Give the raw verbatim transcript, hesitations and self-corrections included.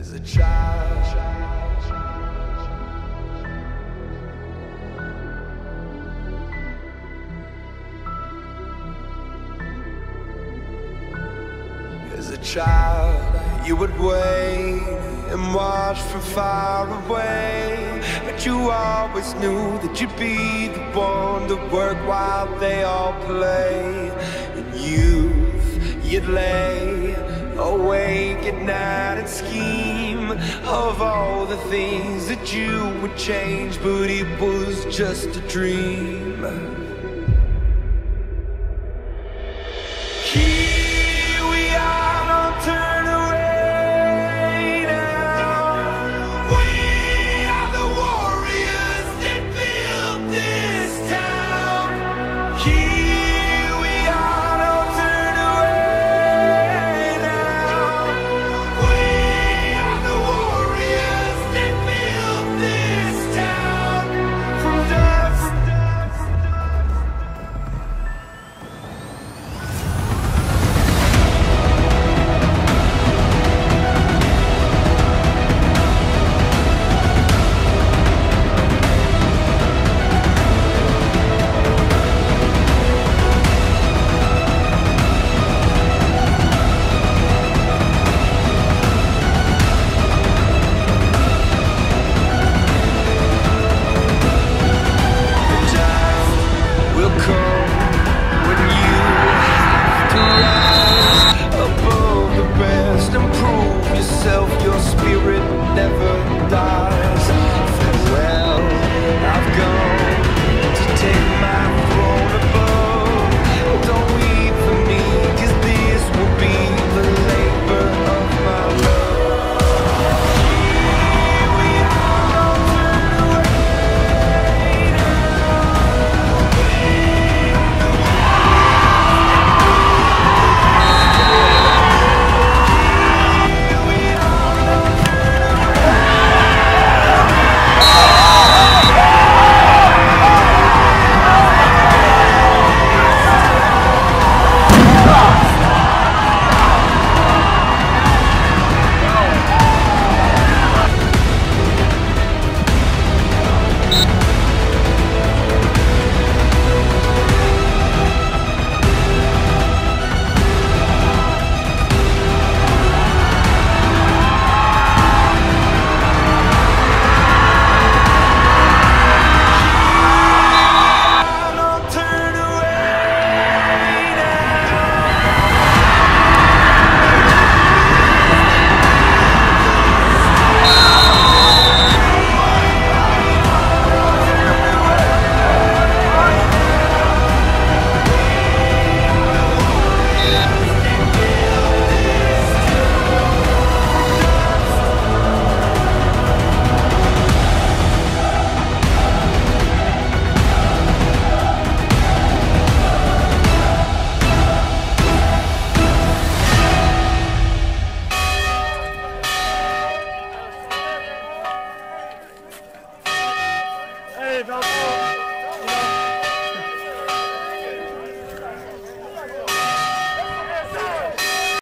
As a child, as a child, you would wait and watch from far away, but you always knew that you'd be the one to work while they all play. In youth, you'd lay awake at night and scheme of all the things that you would change, but it was just a dream.